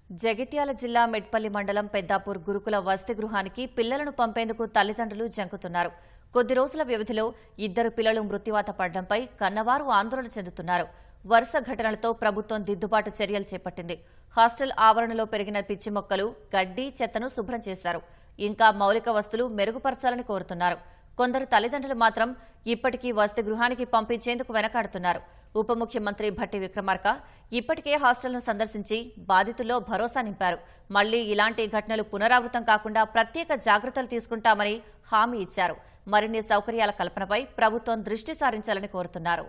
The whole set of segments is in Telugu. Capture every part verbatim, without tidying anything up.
జగిత్యాల జిల్లా మెట్పల్లి మండలం పెద్దాపూర్ గురుకుల వసతి గృహానికి పిల్లలను పంపేందుకు తల్లిదండ్రులు జంకుతున్నారు. కొద్ది రోజుల వ్యవధిలో ఇద్దరు పిల్లలు మృత్యువాత పడడంపై కన్నవారు ఆందోళన చెందుతున్నారు. వరుస ఘటనలతో ప్రభుత్వం దిద్దుబాటు చర్యలు చేపట్టింది. హాస్టల్ ఆవరణలో పెరిగిన పిచ్చి మొక్కలు, గడ్డి, చెత్తను శుభ్రం చేశారు. ఇంకా మౌలిక వస్తువులు మెరుగుపరచాలని కోరుతున్నారు. కొందరు తల్లిదండ్రులు మాత్రం ఇప్పటికీ వసతి గృహానికి పంపించేందుకు వెనకాడుతున్నారు. ఉప ముఖ్యమంత్రి భట్టి విక్రమార్క ఇప్పటికే హాస్టల్ను సందర్శించి బాధితుల్లో భరోసా నింపారు. మళ్లీ ఇలాంటి ఘటనలు పునరావృతం కాకుండా ప్రత్యేక జాగ్రత్తలు తీసుకుంటామని హామీ ఇచ్చారు. మరిన్ని సౌకర్యాల కల్పనపై ప్రభుత్వం దృష్టి సారించాలని కోరుతున్నారు.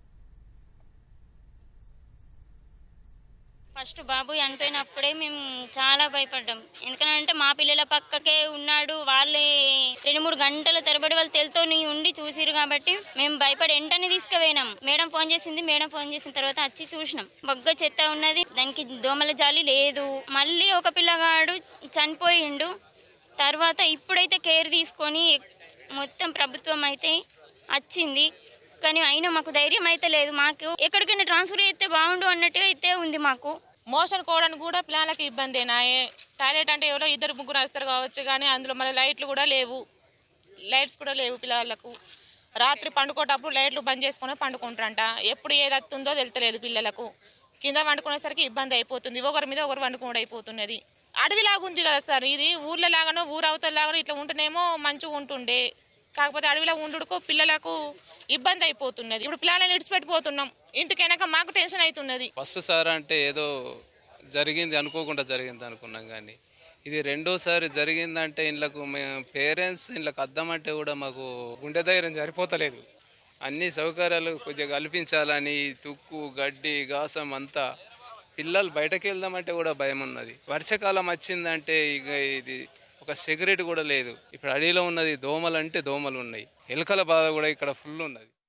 ఫస్ట్ బాబు చనిపోయినప్పుడే మేము చాలా భయపడ్డాం. ఎందుకంటే మా పిల్లల పక్కకే ఉన్నాడు, వాళ్ళే రెండు మూడు గంటల తరబడి వాళ్ళు తెలుతో ఉండి చూసిరు కాబట్టి మేము భయపడి వెంటనే తీసుకుపోయినాం. మేడం ఫోన్ చేసింది, మేడం ఫోన్ చేసిన తర్వాత వచ్చి చూసినాం. బొగ్గ చెత్త ఉన్నది, దానికి దోమల జాలి లేదు. మళ్ళీ ఒక పిల్లగాడు చనిపోయిండు. తర్వాత ఇప్పుడైతే కేర్ తీసుకొని మొత్తం ప్రభుత్వం అయితే వచ్చింది, కానీ అయినా మాకు ధైర్యం అయితే లేదు. మాకు ఎక్కడికైనా ట్రాన్స్ఫర్ అయితే బాగుండు అన్నట్టుగా అయితే ఉంది. మాకు మోషన్ కోవడానికి కూడా పిల్లలకి ఇబ్బందేనా? టాయిలెట్ అంటే ఎవరో ఇద్దరు ముగ్గురు వస్తారు కావచ్చు, కానీ అందులో మన లైట్లు కూడా లేవు, లైట్స్ కూడా లేవు పిల్లలకు. రాత్రి పండుకోటప్పుడు లైట్లు బంద్ చేసుకుని పండుకుంటారంట. ఎప్పుడు ఏది వస్తుందో తెలుతలేదు పిల్లలకు. కింద వండుకునేసరికి ఇబ్బంది అయిపోతుంది, ఒకరి మీద ఒకరు వండుకోవడం అయిపోతున్నది. అడవిలాగా ఉంది కదా సార్, ఇది ఊర్లో లాగానో ఊరు అవతల లాగానో ఇట్లా ఉంటేనేమో మంచిగా ఉంటుండే. కాకపోతే అడవిలో ఉండుకో పిల్లలకు ఇబ్బంది అయిపోతున్నది. ఇప్పుడు పిల్లలని ఇడిచిపెట్టిపోతున్నాం, ఇంటికైనాక మాకు టెన్షన్ అవుతున్నది. ఫస్ట్ సార్ అంటే ఏదో జరిగింది అనుకోకుండా జరిగింది అనుకున్నాం, కానీ ఇది రెండోసారి జరిగిందంటే ఇంట్లకు మేము పేరెంట్స్ ఇంట్లోకి అద్దామంటే కూడా మాకు గుండె ధైర్యం సరిపోతలేదు. అన్ని సౌకర్యాలు కొద్దిగా కల్పించాలని తుక్కు, గడ్డి, గాసం అంతా పిల్లలు బయటకు వెళ్దామంటే కూడా భయం ఉన్నది. వర్షాకాలం వచ్చిందంటే ఇక ఇది ఒక సెక్యూరిటీ కూడా లేదు. ఇప్పుడు అడవిలో ఉన్నది దోమలు అంటే దోమలు ఉన్నాయి, ఎలుకల బాధ కూడా ఇక్కడ ఫుల్ ఉన్నది.